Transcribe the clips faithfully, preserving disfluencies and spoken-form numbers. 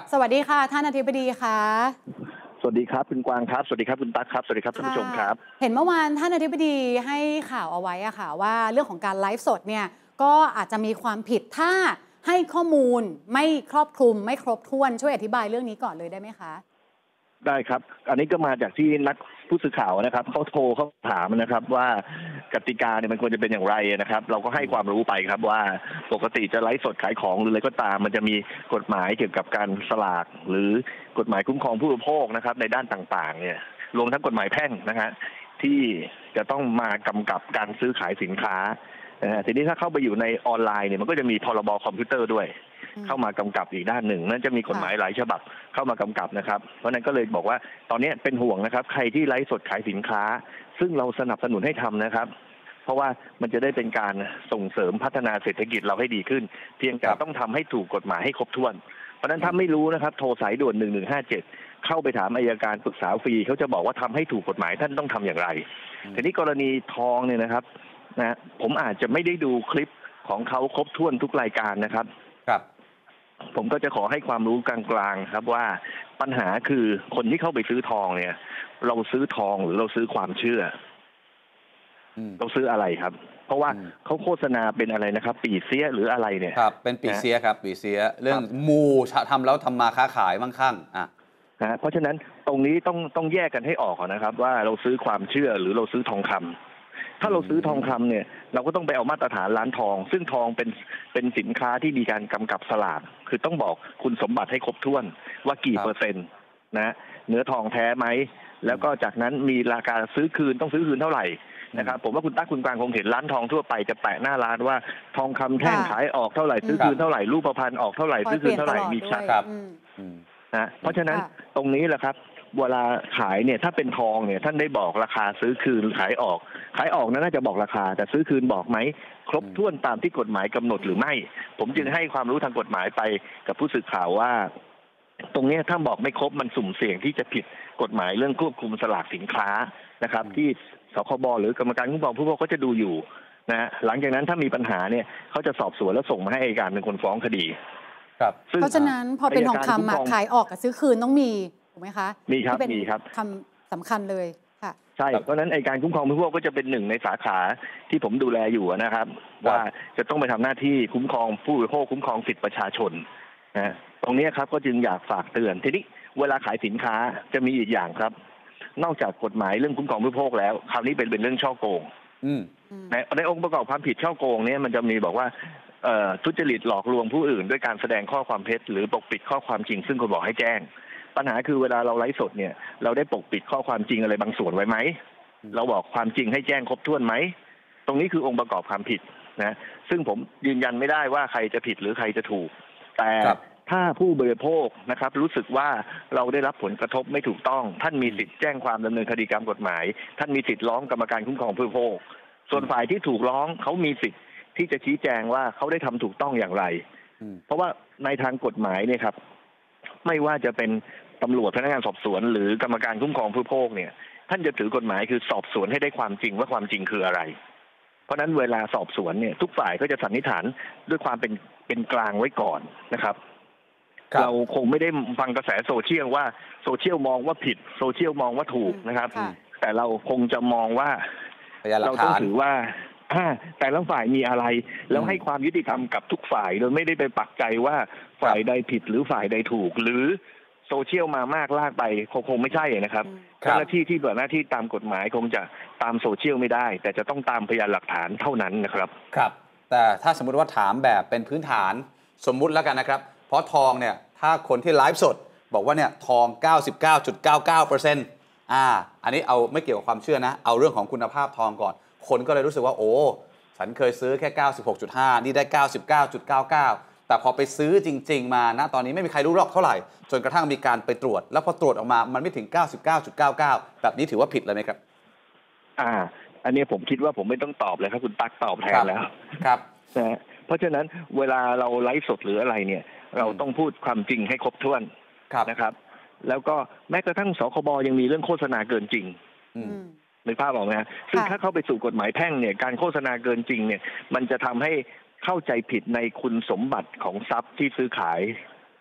สวัสดีค่ะท่านอธิบดีค่ะสวัสดีครับคุณกวางครับสวัสดีครับคุณตั๊กครับสวัสดีครับท่านผู้ชมครับเห็นเมื่อวานท่านอธิบดีให้ข่าวเอาไว้อะค่ะว่าเรื่องของการไลฟ์สดเนี่ยก็อาจจะมีความผิดถ้าให้ข้อมูลไม่ครอบคลุมไม่ครบถ้วนช่วยอธิบายเรื่องนี้ก่อนเลยได้ไหมคะได้ครับอันนี้ก็มาจากที่นักผู้สื่อข่าวนะครับเขาโทรเขาถามนะครับว่ากติกาเนี่ยมันควรจะเป็นอย่างไรนะครับเราก็ให้ความรู้ไปครับว่าปกติจะไลฟ์สดขายของหรืออะไรก็ตามมันจะมีกฎหมายเกี่ยวกับการสลากหรือกฎหมายคุ้มครองผู้บริโภคนะครับในด้านต่างๆเนี่ยรวมทั้งกฎหมายแพ่งนะฮะที่จะต้องมากำกับการซื้อขายสินค้าทีนี้ถ้าเข้าไปอยู่ในออนไลน์เนี่ยมันก็จะมีพรบคอมพิวเตอร์ด้วยเข้ามากำกับอีกด้านหนึ่งนั่นจะมีกฎหมายหลายฉบับเข้ามากำกับนะครับเพราะนั้นก็เลยบอกว่าตอนนี้เป็นห่วงนะครับใครที่ไลฟ์สดขายสินค้าซึ่งเราสนับสนุนให้ทำนะครับเพราะว่ามันจะได้เป็นการส่งเสริมพัฒนาเศรษฐกิจเราให้ดีขึ้นเพียงแต่ต้องทำให้ถูกกฎหมายให้ครบถ้วนเพราะนั้นถ้าไม่รู้นะครับโทรสายด่วนหนึ่งหนึ่งห้าเจ็ดเข้าไปถามอัยการปรึกษาฟรีเขาจะบอกว่าทำให้ถูกกฎหมายท่านต้องทำอย่างไรทีนี้กรณีทองเนี่ยนะครับนะผมอาจจะไม่ได้ดูคลิปของเขาครบถ้วนทุกรายการนะครับครับผมก็จะขอให้ความรู้กลางๆครับว่าปัญหาคือคนที่เข้าไปซื้อทองเนี่ยเราซื้อทองหรือเราซื้อความเชื่อเราซื้ออะไรครับเพราะว่าเขาโฆษณาเป็นอะไรนะครับปีเสียหรืออะไรเนี่ยครับเป็นปีเสียครับปีเสียเรื่องมูทำแล้วทำมาค้าขายมั่งคั่งอ่ะนะเพราะฉะนั้นตรงนี้ต้องต้องแยกกันให้ออกนะครับว่าเราซื้อความเชื่อหรือเราซื้อทองคำถ้าเราซื้อทองคำเนี่ยเราก็ต้องไปเอามาตรฐานร้านทองซึ่งทองเป็นเป็นสินค้าที่มีการกำกับสลากคือต้องบอกคุณสมบัติให้ครบถ้วนว่ากี่เปอร์เซ็นต์นะเนื้อทองแท้ไหมแล้วก็จากนั้นมีราคาซื้อคืนต้องซื้อคืนเท่าไหร่นะครับผมว่าคุณตั๊กคุณกลางคงเห็นร้านทองทั่วไปจะแปะหน้าร้านว่าทองคำแท่งขายออกเท่าไหร่ซื้อคืนเท่าไหร่รูปพรรณออกเท่าไหร่ซื้อคืนเท่าไหร่มีชัดครับนะเพราะฉะนั้นตรงนี้แหละครับเวลาขายเนี่ยถ้าเป็นทองเนี่ยท่านได้บอกราคาซื้อคืนขายออกขายออกนั้นน่าจะบอกราคาแต่ซื้อคืนบอกไหมครบถ้วนตามที่กฎหมายกำหนดหรือไม่ผมจึงให้ความรู้ทางกฎหมายไปกับผู้สื่อข่าวว่าตรงนี้ถ้าบอกไม่ครบมันสุ่มเสี่ยงที่จะผิดกฎหมายเรื่องควบคุมสลากสินค้านะครับที่สคบหรือกรรมการคุ้มครองผู้บริโภคก็จะดูอยู่นะหลังจากนั้นถ้ามีปัญหาเนี่ยเขาจะสอบสวนแล้วส่งมาให้อัยการเป็นคนฟ้องคดีครับเพราะฉะนั้นพอเป็นทองคำขายออกกับซื้อคืนต้องมีถูกไหมคะมีครับมีครับคำสำคัญเลยค่ะใช่เพราะฉะนั้นอัยการคุ้มครองผู้บริโภคก็จะเป็นหนึ่งในสาขาที่ผมดูแลอยู่นะครับว่าจะต้องไปทำหน้าที่คุ้มครองผู้บริโภคคุ้มครองสิทธิประชาชนนะตรงนี้ครับก็จึงอยากฝากเตือนทีนี้เวลาขายสินค้าจะมีอีกอย่างครับนอกจากกฎหมายเรื่องคุ้มครองผู้บริโภคแล้วคราวนี้เป็นเป็นเรื่องช่อโกงในในองค์ประกอบความผิดช่อโกงเนี่ยมันจะมีบอกว่าทุจริตหลอกลวงผู้อื่นด้วยการแสดงข้อความเท็จหรือปกปิดข้อความจริงซึ่งคนบอกให้แจ้งปัญหาคือเวลาเราไลฟ์สดเนี่ยเราได้ปกปิดข้อความจริงอะไรบางส่วนไว้ไหมเราบอกความจริงให้แจ้งครบถ้วนไหมตรงนี้คือองค์ประกอบความผิดนะซึ่งผมยืนยันไม่ได้ว่าใครจะผิดหรือใครจะถูกแต่ถ้าผู้บริโภคนะครับรู้สึกว่าเราได้รับผลกระทบไม่ถูกต้องท่านมีสิทธิ์แจ้งความดำเนินคดีตามกฎหมายท่านมีสิทธิ์ร้องกรรมการคุ้มครองผู้บริโภคส่วนฝ่ายที่ถูกร้องเขามีสิทธิ์ที่จะชี้แจงว่าเขาได้ทำถูกต้องอย่างไรเพราะว่าในทางกฎหมายเนี่ยครับไม่ว่าจะเป็นตำรวจพนักงานสอบสวนหรือกรรมการคุ้มครองผู้บริโภคเนี่ยท่านจะถือกฎหมายคือสอบสวนให้ได้ความจริงว่าความจริงคืออะไรเพราะนั้นเวลาสอบสวนเนี่ยทุกฝ่ายก็จะสันนิษฐานด้วยความเป็นเป็นกลางไว้ก่อนนะครับเราคงไม่ได้ฟังกระแสโซเชียลว่าโซเชียลมองว่าผิดโซเชียลมองว่าถูกนะครับแต่เราคงจะมองว่าเราต้องถือว่าแต่ละฝ่ายมีอะไรแล้วให้ความยุติธรรมกับทุกฝ่ายโดยไม่ได้ไปปักใจว่าฝ่ายใดผิดหรือฝ่ายใดถูกหรือโซเชียลมามากลากไปคงคงไม่ใช่นะครับเจ้าหน้าที่ที่เปิดหน้าที่ตามกฎหมายคงจะตามโซเชียลไม่ได้แต่จะต้องตามพยานหลักฐานเท่านั้นนะครับครับแต่ถ้าสมมุติว่าถามแบบเป็นพื้นฐานสมมุติแล้วกันนะครับเพราะทองเนี่ยถ้าคนที่ไลฟ์สดบอกว่าเนี่ยทอง เก้าสิบเก้าจุดเก้าเก้าเปอร์เซ็นต์ อ่าอันนี้เอาไม่เกี่ยวกับความเชื่อนะเอาเรื่องของคุณภาพทองก่อนคนก็เลยรู้สึกว่าโอ้ฉันเคยซื้อแค่ เก้าสิบหกจุดห้า นี่ได้ เก้าสิบเก้าจุดเก้าเก้า แต่พอไปซื้อจริงๆมาณตอนนี้ไม่มีใครรู้หรอกเท่าไหร่จนกระทั่งมีการไปตรวจแล้วพอตรวจออกมามันไม่ถึง เก้าสิบเก้าจุดเก้าเก้า แบบนี้ถือว่าผิดเลยไหมครับอ่าอันนี้ผมคิดว่าผมไม่ต้องตอบเลยครับคุณตั๊กตอบแทนแล้วครับนะเพราะฉะนั้นเวลาเราไลฟ์สดหรืออะไรเนี่ยเราต้องพูดความจริงให้ครบถ้วนนะครับแล้วก็แม้กระทั่งสคบยังมีเรื่องโฆษณาเกินจริงนึกภาพออกไหมฮะซึ่งถ้าเข้าไปสู่กฎหมายแพ่งเนี่ยการโฆษณาเกินจริงเนี่ยมันจะทำให้เข้าใจผิดในคุณสมบัติของทรัพย์ที่ซื้อขาย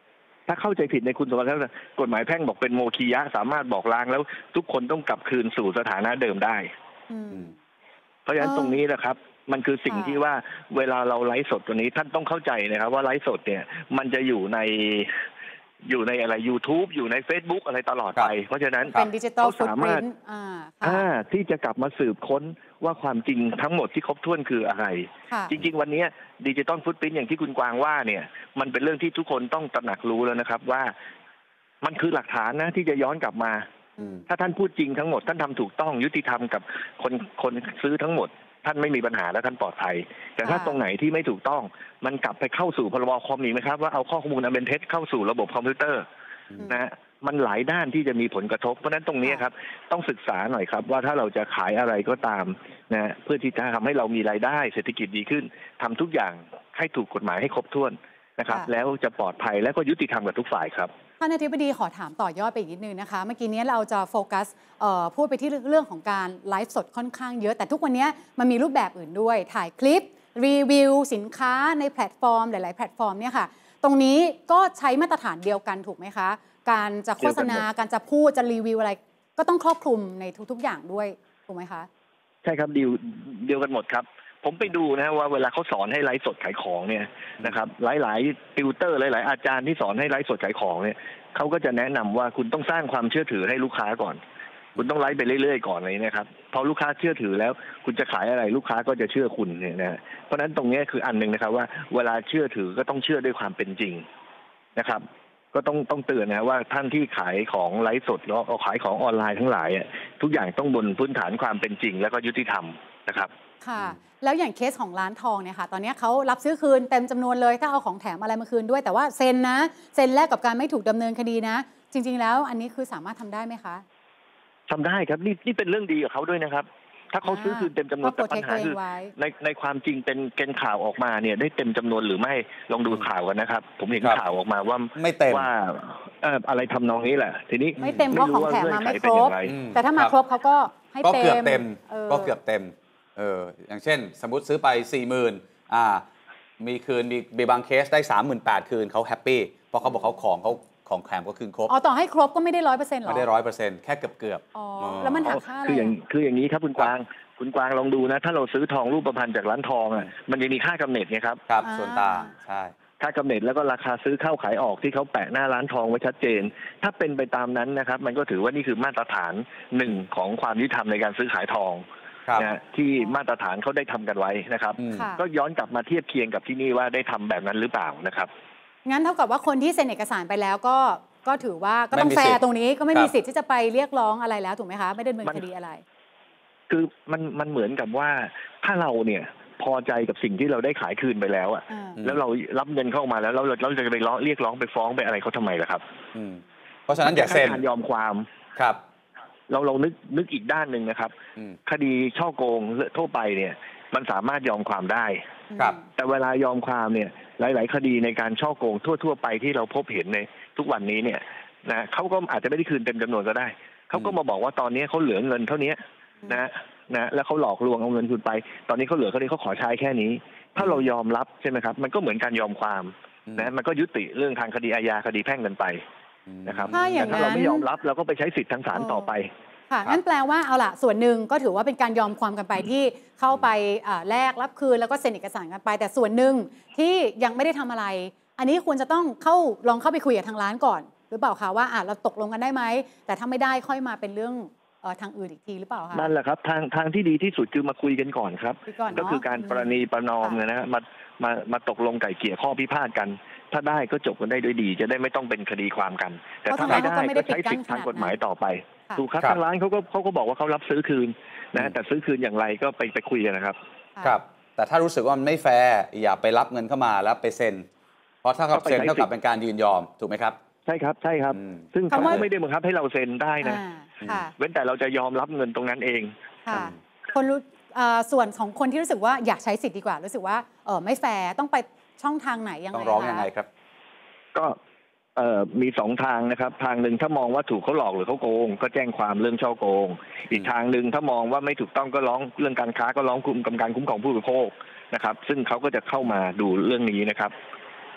ถ้าเข้าใจผิดในคุณสมบัติแล้วกฎหมายแพ่งบอกเป็นโมคียะสามารถบอกล้างแล้วทุกคนต้องกลับคืนสู่สถานะเดิมได้เพราะฉะนั้นตรงนี้นะครับ มันคือสิ่งที่ว่าเวลาเราไลฟ์สดตัวนี้ท่านต้องเข้าใจนะครับว่าไลฟ์สดเนี่ยมันจะอยู่ในอยู่ในอะไร YouTube อยู่ใน Facebook อะไรตลอดไปเพราะฉะนั้นเป็นดิจิตอลฟุตสามารถที่จะกลับมาสืบค้นว่าความจริงทั้งหมดที่ครบถ้วนคืออะไรจริงๆวันนี้ดิจิตอลฟุตปรินท์อย่างที่คุณกวางว่าเนี่ยมันเป็นเรื่องที่ทุกคนต้องตระหนักรู้แล้วนะครับว่ามันคือหลักฐานนะที่จะย้อนกลับมาถ้าท่านพูดจริงทั้งหมดท่านทำถูกต้องยุติธรรมกับคนคนซื้อทั้งหมดท่านไม่มีปัญหาและท่านปลอดภัยแต่ถ้าตรงไหนที่ไม่ถูกต้องมันกลับไปเข้าสู่พรบคอมอีกไหมครับว่าเอาข้อมูลอันเป็นเท็จเข้าสู่ระบบคอมพิวเตอร์นะมันหลายด้านที่จะมีผลกระทบเพราะฉะนั้นตรงนี้ครับต้องศึกษาหน่อยครับว่าถ้าเราจะขายอะไรก็ตามนะเพื่อที่จะทำให้เรามีรายได้เศรษฐกิจดีขึ้นทำทุกอย่างให้ถูกกฎหมายให้ครบถ้วนนะครับแล้วจะปลอดภัยและก็ยุติธรรมกับทุกฝ่ายครับท่านอธิบดีขอถามต่อยอดไปอีกนิดนึงนะคะเมื่อกี้นี้เราจะโฟกัสพูดไปที่เรื่องของการไลฟ์สดค่อนข้างเยอะแต่ทุกวันนี้มันมีรูปแบบอื่นด้วยถ่ายคลิปรีวิวสินค้าในแพลตฟอร์มหลายๆแพลตฟอร์มเนี่ยค่ะตรงนี้ก็ใช้มาตรฐานเดียวกันถูกไหมคะการจะโฆษณาการจะพูดจะรีวิวอะไรก็ต้องครอบคลุมในทุกๆอย่างด้วยถูกไหมคะใช่ครับดีลเดียวกันหมดครับผมไปดูนะว่าเวลาเขาสอนให้ไลฟ์สดขายของเนี่ยนะครับหลายๆติวเตอร์หลายๆอาจารย์ที่สอนให้ไลฟ์สดขายของเนี่ยเขาก็จะแนะนำว่าคุณต้องสร้างความเชื่อถือให้ลูกค้าก่อนคุณต้องไลฟ์ไปเรื่อยๆก่อนเลยนะครับพอลูกค้าเชื่อถือแล้วคุณจะขายอะไรลูกค้าก็จะเชื่อคุณเนี่ยนะเพราะฉะนั้นตรงนี้คืออันหนึ่งนะครับว่าเวลาเชื่อถือก็ต้องเชื่อด้วยความเป็นจริงนะครับก็ต้องต้องเตือนนะว่าท่านที่ขายของไลฟ์สดแล้วขายของออนไลน์ทั้งหลายทุกอย่างต้องบนพื้นฐานความเป็นจริงแล้วก็ยุติธรรมนะครับค่ะแล้วอย่างเคสของร้านทองเนี่ยค่ะตอนนี้เขารับซื้อคืนเต็มจำนวนเลยถ้าเอาของแถมอะไรมาคืนด้วยแต่ว่าเซ็นนะเซ็นแลกกับการไม่ถูกดำเนินคดีนะจริงๆแล้วอันนี้คือสามารถทำได้ไหมคะทำได้ครับนี่นี่เป็นเรื่องดีกับเขาด้วยนะครับถ้าเขาซื้อคืนเต็มจำนวนแต่ปัญหาคือในในความจริงเป็นเกณฑ์ข่าวออกมาเนี่ยได้เต็มจำนวนหรือไม่ลองดูข่าวกันนะครับผมเห็นข่าวออกมาว่าไม่เต็มว่าอะไรทำนองนี้แหละทีนี้ไม่เต็มเพราะของแถมมาไม่ครบแต่ถ้ามาครบเขาก็ให้เต็มก็เกือบเต็มก็เกือบเต็มเอออย่างเช่นสมมติซื้อไป สี่หมื่น อ่ามีคืนมีบางเคสได้ สามหมื่นแปดพัน คืนเขาแฮปปี้เพราะเขาบอกเขาของเขาของแถมก็คืนครบอ๋อต่อให้ครบก็ไม่ได้ ร้อยเปอร์เซ็นต์ หรอไม่ได้ ร้อยเปอร์เซ็นต์ แค่เกือบเกือบอ๋อแล้วมันหักค่าอะไรคืออย่างคืออย่างนี้ครับคุณกวางคุณกวางลองดูนะถ้าเราซื้อทองรูปพรรณจากร้านทองอ่ะมันจะมีค่ากำเนิดไงครับครับส่วนต่างใช่ค่ากำเนิดแล้วก็ราคาซื้อเข้าขายออกที่เขาแปะหน้าร้านทองไว้ชัดเจนถ้าเป็นไปตามนั้นนะครับมันก็ถือว่านี่คือมาตรฐานหนึ่งของความยุติธรรมในการซื้อขายทองนะที่มาตรฐานเขาได้ทำกันไว้นะครับก็ย้อนกลับมาเทียบเคียงกับที่นี่ว่าได้ทำแบบนั้นหรือเปล่านะครับงั้นเท่ากับว่าคนที่เซ็นเอกสารไปแล้วก็ก็ถือว่าก็ต้องแฟร์ตรงนี้ก็ไม่มีสิทธิ์ที่จะไปเรียกร้องอะไรแล้วถูกไหมคะไม่ได้ดำเนินคดีอะไรคือมันมันเหมือนกับว่าถ้าเราเนี่ยพอใจกับสิ่งที่เราได้ขายคืนไปแล้วอ่ะแล้วเรารับเงินเข้ามาแล้วเราเราจะไปร้องเรียกร้องไปฟ้องไปอะไรเขาทำไมล่ะครับเพราะฉะนั้นอย่าเซ็นการยอมความครับเราเรานึกนึกอีกด้านหนึ่งนะครับคดีช่อโกงทั่วไปเนี่ยมันสามารถยอมความได้ครับแต่เวลายอมความเนี่ยหลายๆคดีในการช่อโกงทั่วๆไปที่เราพบเห็นในทุกวันนี้เนี่ยนะเขาก็อาจจะไม่ได้คืนเต็มจำนวนก็ได้เขาก็มาบอกว่าตอนนี้เขาเหลือเงินเท่านี้นะนะแล้วเขาหลอกลวงเอาเงินคุณไปตอนนี้เขาเหลือเขานี้เขาขอใช้แค่นี้ถ้าเรายอมรับใช่ไหมครับมันก็เหมือนการยอมความนะมันก็ยุติเรื่องทางคดีอาญาคดีแพ่งกันไปนะครับแต่ถ้าเราไม่ยอมรับเราก็ไปใช้สิทธิทางศาลต่อไปค่ะนั่นแปลว่าเอาล่ะส่วนหนึ่งก็ถือว่าเป็นการยอมความกันไปที่เข้าไปแลกรับคืนแล้วก็เซ็นเอกสารกันไปแต่ส่วนหนึ่งที่ยังไม่ได้ทำอะไรอันนี้ควรจะต้องเข้าลองเข้าไปคุยกับทางร้านก่อนหรือเปล่าคะว่าอ่ะเราตกลงกันได้ไหมแต่ถ้าไม่ได้ค่อยมาเป็นเรื่องทางอื่นอีกทีหรือเปล่าคะนั่นแหละครับทางทางที่ดีที่สุดคือมาคุยกันก่อนครับก็คือการประนีประนอมนะฮะมามามาตกลงไก่เกลี่ยข้อพิพาทกันถ้าได้ก็จบกันได้ด้วยดีจะได้ไม่ต้องเป็นคดีความกันแต่ถ้าไม่ได้ก็ใช้สิทธิทางกฎหมายต่อไปถูกครับทางร้านเขาก็เขาก็บอกว่าเขารับซื้อคืนนะแต่ซื้อคืนอย่างไรก็ไปไปคุยกันนะครับครับแต่ถ้ารู้สึกว่ามันไม่แฟร์อย่าไปรับเงินเข้ามาแล้วไปเซ็นเพราะถ้ากับเซ็นเท่ากับเป็นการยืนยอมถูกไหมครับใช่ครับใช่ครับซึ่งเขาไม่ได้บังคับให้เราเซ็นได้นะเว้นแต่เราจะยอมรับเงินตรงนั้นเองคนรู้ส่วนของคนที่รู้สึกว่าอยากใช้สิทธิ์ดีกว่ารู้สึกว่าเออไม่แฟร์ต้องไปช่องทางไหนยังไงต้องร้องยังไงครับก็เอ่อมีสองทางนะครับทางหนึ่งถ้ามองว่าถูกเขาหลอกหรือเขาโกงก็แจ้งความเรื่องช่อโกงอีกทางหนึ่งถ้ามองว่าไม่ถูกต้องก็ร้องเรื่องการค้าก็ร้องกรมกรรมการคุ้มครองผู้บริโภคนะครับซึ่งเขาก็จะเข้ามาดูเรื่องนี้นะครับ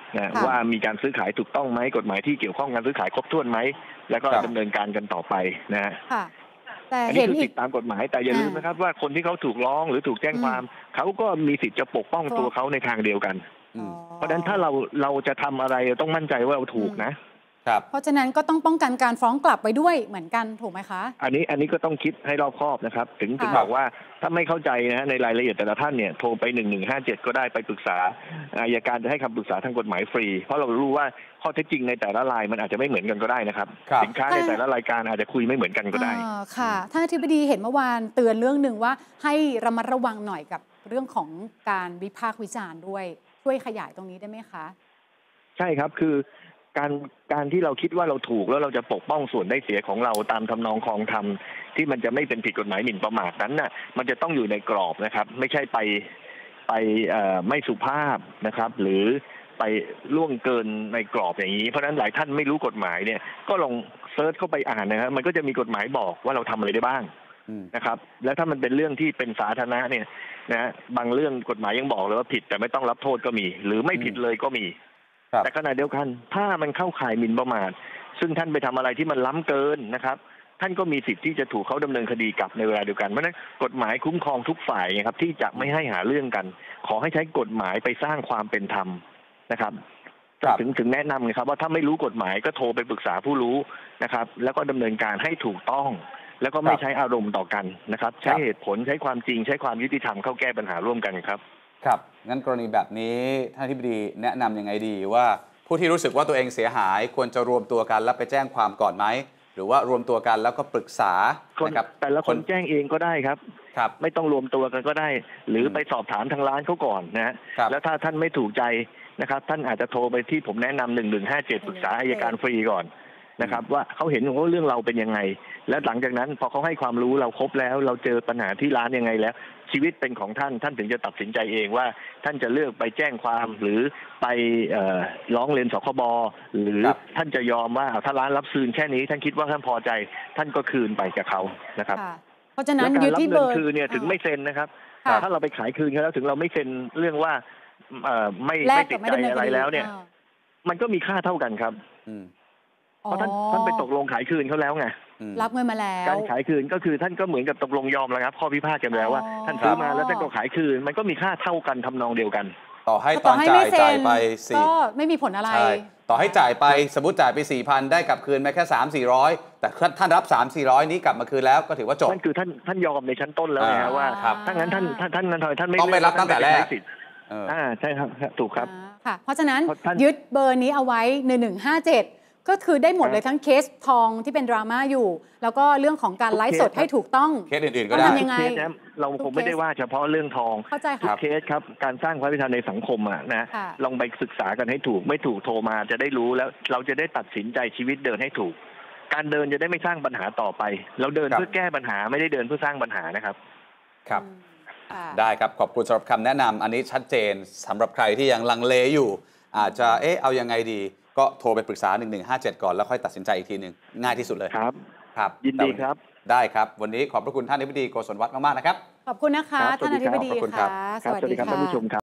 นะว่ามีการซื้อขายถูกต้องไหมกฎหมายที่เกี่ยวข้องการซื้อขายครบถ้วนไหมแล้วก็ดำเนินการกันต่อไปนะฮะแต่อันนี้คือติดตามกฎหมายแต่อย่าลืมนะครับว่าคนที่เขาถูกร้องหรือถูกแจ้งความเขาก็มีสิทธิ์จะปกป้องตัวเขาในทางเดียวกันเพราะฉะนั้นถ้าเราเราจะทำอะไรต้องมั่นใจว่าเราถูกนะเพราะฉะนั้นก็ต้องป้องกันการฟ้องกลับไปด้วยเหมือนกันถูกไหมคะอันนี้อันนี้ก็ต้องคิดให้รอบคอบนะครับถึงถึงบอกว่าถ้าไม่เข้าใจนะในรายละเอียดแต่ละท่านเนี่ยโทรไปหนึ่งหนึ่งห้าเจ็ดก็ได้ไปปรึกษาอัยการจะให้คำปรึกษาทางกฎหมายฟรีเพราะเรารู้ว่าข้อเท็จจริงในแต่ละรายมันอาจจะไม่เหมือนกันก็ได้นะครับสินค้าในแต่ละรายการอาจจะคุยไม่เหมือนกันก็ได้ค่ะท่านอธิบดีเห็นเมื่อวานเตือนเรื่องหนึ่งว่าให้ระมัดระวังหน่อยกับเรื่องของการวิพากษ์วิจารณ์ด้วยช่วยขยายตรงนี้ได้ไหมคะใช่ครับคือการการที่เราคิดว่าเราถูกแล้วเราจะปกป้องส่วนได้เสียของเราตามทำนองคลองธรรมที่มันจะไม่เป็นผิดกฎหมายหมิ่นประมาทนั้นน่ะมันจะต้องอยู่ในกรอบนะครับไม่ใช่ไปไปไม่สุภาพนะครับหรือไปล่วงเกินในกรอบอย่างนี้เพราะฉะนั้นหลายท่านไม่รู้กฎหมายเนี่ยก็ลองเซิร์ชเข้าไปอ่านนะครับมันก็จะมีกฎหมายบอกว่าเราทำอะไรได้บ้างนะครับแล้วถ้ามันเป็นเรื่องที่เป็นสาธารณะเนี่ยนะบางเรื่องกฎหมายยังบอกเลยว่าผิดแต่ไม่ต้องรับโทษก็มีหรือไม่ผิดเลยก็มีแต่ขณะเดียวกันถ้ามันเข้าข่ายหมิ่นประมาทซึ่งท่านไปทำอะไรที่มันล้ำเกินนะครับท่านก็มีสิทธิ์ที่จะถูกเขาดำเนินคดีกลับในเวลาเดียวกันเพราะฉะนั้นกฎหมายคุ้มครองทุกฝ่ายนะครับที่จะไม่ให้หาเรื่องกันขอให้ใช้กฎหมายไปสร้างความเป็นธรรมนะครับถึงถึงแนะนำนะครับว่าถ้าไม่รู้กฎหมายก็โทรไปปรึกษาผู้รู้นะครับแล้วก็ดำเนินการให้ถูกต้องแล้วก็ไม่ใช้อารมณ์ต่อกันนะครับใช้เหตุผลใช้ความจริงใช้ความยุติธรรมเข้าแก้ปัญหาร่วมกันครับครับงั้นกรณีแบบนี้ท่านอธิบดีแนะนำยังไงดีว่าผู้ที่รู้สึกว่าตัวเองเสียหายควรจะรวมตัวกันแล้วไปแจ้งความก่อนไหมหรือว่ารวมตัวกันแล้วก็ปรึกษานะครับแต่ละคนแจ้งเองก็ได้ครับครับไม่ต้องรวมตัวกันก็ได้หรือไปสอบถามทางร้านเขาก่อนนะฮะแล้วถ้าท่านไม่ถูกใจนะครับท่านอาจจะโทรไปที่ผมแนะนำหนึ่งหนึ่งห้าเจ็ดปรึกษาอัยการฟรีก่อนนะครับว่าเขาเห็นว่าเรื่องเราเป็นยังไงแล้วหลังจากนั้นพอเขาให้ความรู้เราครบแล้วเราเจอปัญหาที่ร้านยังไงแล้วชีวิตเป็นของท่านท่านถึงจะตัดสินใจเองว่าท่านจะเลือกไปแจ้งความหรือไปร้องเรียนสคบหรือท่านจะยอมว่าถ้าร้านรับคืนแค่นี้ท่านคิดว่าท่านพอใจท่านก็คืนไปกับเขานะครับเพราะฉะนั้นยึดที่เบอร์คืนเนี่ยถึงไม่เซ็นนะครับถ้าเราไปขายคืนเขาแล้วถึงเราไม่เซ็นเรื่องว่าไม่ไม่ติดใจอะไรแล้วเนี่ยมันก็มีค่าเท่ากันครับเพราะท่านท่านไปตกลงขายคืนเขาแล้วไงรับเงินมาแล้วการขายคืนก็คือท่านก็เหมือนกับตกลงยอมแล้วครับข้อพิพาทกันแล้วว่าท่านซื้อมาแล้วท่านก็ขายคืนมันก็มีค่าเท่ากันทำนองเดียวกันต่อให้ตอนจ่ายจ่ายไปสี่ก็ไม่มีผลอะไรต่อให้จ่ายไปสมมติจ่ายไปสี่พันได้กลับคืนมาแค่สามสี่ร้อยแต่ท่านรับสามสี่ร้อยนี้กลับมาคืนแล้วก็ถือว่าจบนั่นคือท่านท่านยอมในชั้นต้นแล้วนะว่าถ้างั้นท่านท่านท่านท่านไม่ต้องไม่รับตั้งแต่แรกอ่าใช่ครับถูกครับค่ะเพราะฉะนั้นยึดเบอร์นี้เอาไว้หนึ่งหนึ่งห้าเจ็ดก็คือได้หมดเลยทั้งเคสทองที่เป็นดราม่าอยู่แล้วก็เรื่องของการไลฟ์สดให้ถูกต้องเคสอื่นๆก็ได้ทำยังไงเราคงไม่ได้ว่าเฉพาะเรื่องทองทุกเคสครับการสร้างความยุติธรรมในสังคมอ่ะนะลองไปศึกษากันให้ถูกไม่ถูกโทรมาจะได้รู้แล้วเราจะได้ตัดสินใจชีวิตเดินให้ถูกการเดินจะได้ไม่สร้างปัญหาต่อไปเราเดินเพื่อแก้ปัญหาไม่ได้เดินเพื่อสร้างปัญหานะครับครับได้ครับขอบคุณสำหรับคำแนะนำอันนี้ชัดเจนสำหรับใครที่ยังลังเลอยู่อาจจะเอ๊ะเอายังไงดีก็โทรไปปรึกษาหนึ่งหนึ่งห้าเจ็ดก่อนแล้วค่อยตัดสินใจอีกทีหนึ่งง่ายที่สุดเลยครับครับยินดีครับได้ครับวันนี้ขอบพระคุณท่านอธิบดีโกศลวัฒน์มากๆนะครับขอบคุณนะคะท่านอธิบดีค่ะสวัสดีครับท่านผู้ชมครับ